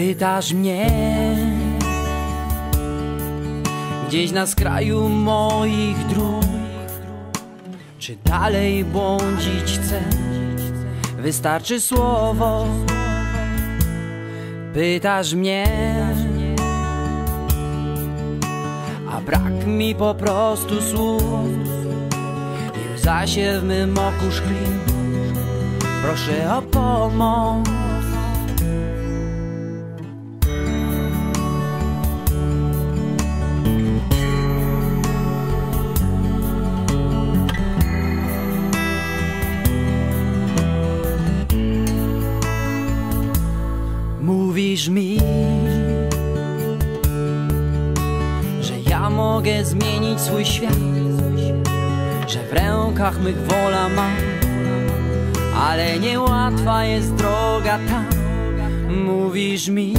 Pytasz mnie gdzieś na skraju moich dróg, czy dalej błądzić chcę? Wystarczy słowo. Pytasz mnie, a brak mi po prostu słów i łza się w mym oku szkli. Proszę o pomoc. Mówisz mi, że ja mogę zmienić swój świat, że w rękach mych wola mam, ale niełatwa jest droga tam. Mówisz mi,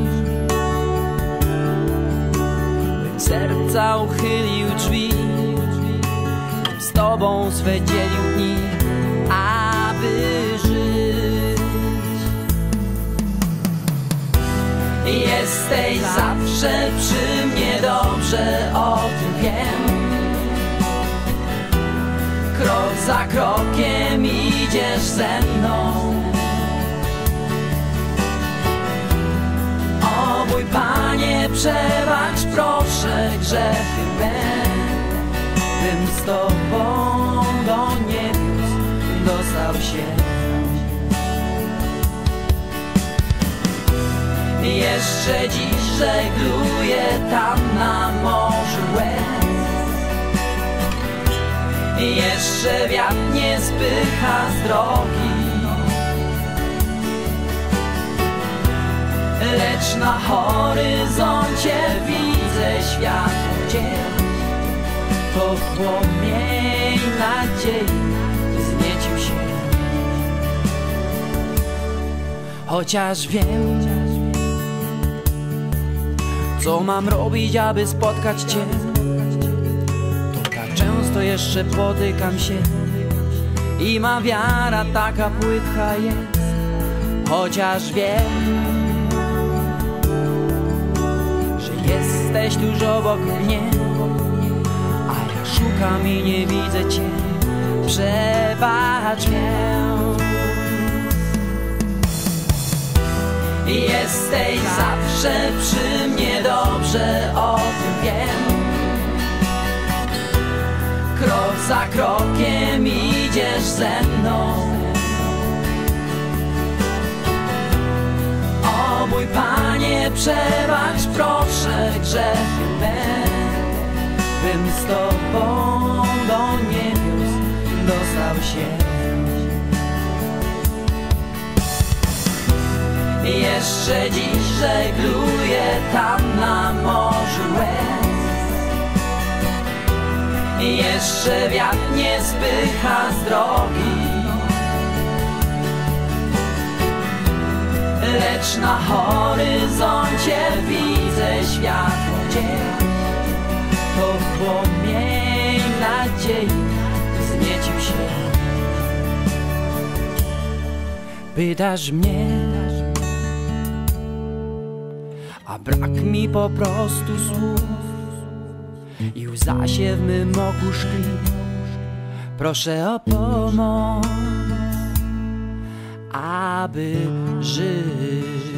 bym serca uchylił drzwi, bym z tobą swe dzielił dni, aby żyć. Jesteś zawsze przy mnie, dobrze o tym wiem. Krok za krokiem idziesz ze mną. O mój Panie, przebacz proszę grzechy me, bym z Tobą do niebios dostał się. Jeszcze dziś żegluję tam na morzu łez. Jeszcze wiatr nie spycha z drogi, lecz na horyzoncie widzę światło gdzieś. To płomień nadziei wzniecił się. Chociaż wiem, co mam robić, aby spotkać Cię, to tak często jeszcze potykam się i ma wiara taka płytka jest. Chociaż wiem, że jesteś tuż obok mnie, a ja szukam i nie widzę Cię. Przebacz mnie. Jesteś zawsze przy mnie, dobrze o tym wiem. Krok za krokiem idziesz ze mną. O mój Panie, przebacz proszę grzechy me, bym z Tobą do niebios dostał się. Jeszcze dziś żegluję tam na morzu łez. Jeszcze wiatr nie spycha z drogi, lecz na horyzoncie widzę światło gdzieś. To płomień nadziei wzniecił się. Pytasz mnie, a brak mi po prostu słów i łza się w mym oku szkli. Proszę o pomoc, aby żyć.